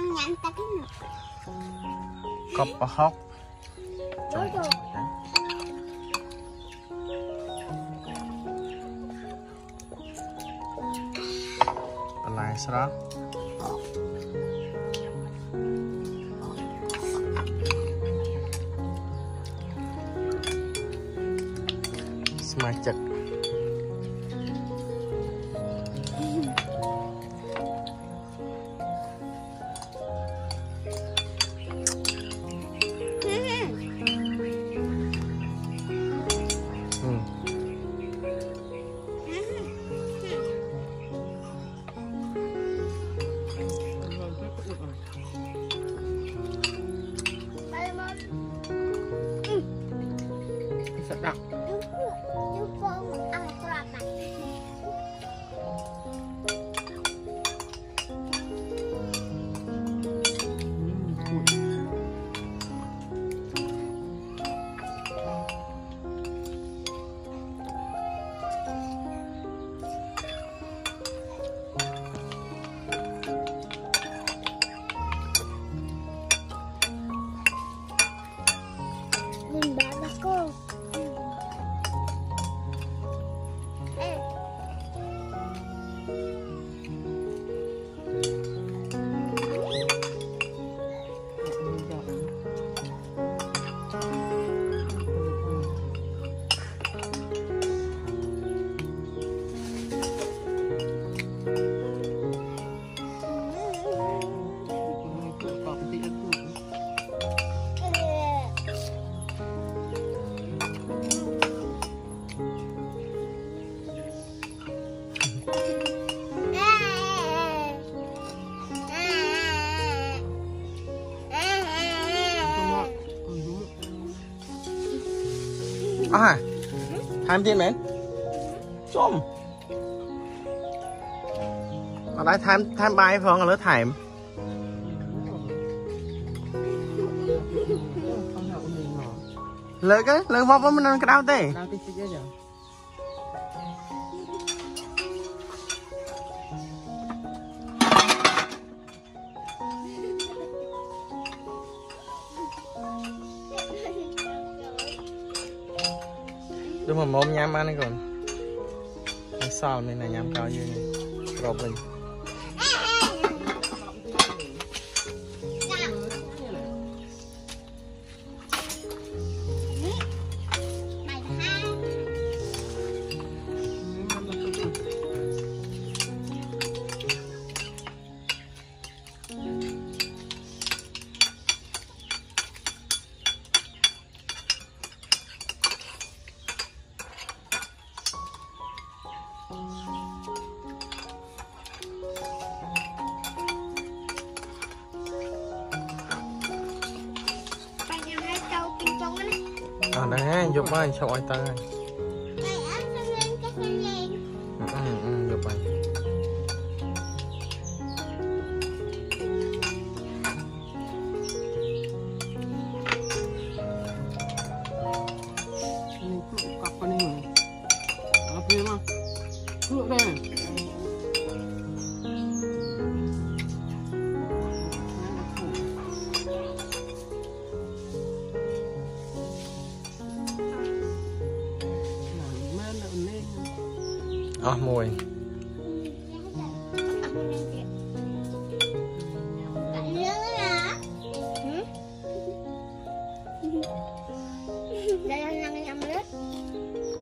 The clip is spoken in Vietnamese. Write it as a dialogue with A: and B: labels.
A: nhắn ta cái nữa.
B: Cọp hóc. Lại sao mà chật đặc à tham tiền mến chôm ở đây tham bài phong là thèm lợi cái lợi vóc mình ăn cái đau tê đúng mà mồm nhám ăn còn sao nên là nhám cao như này rộp mình đấy dục ơi chậu ai tơi dục ơi cọc con này cọc kia mà cựa đây mùi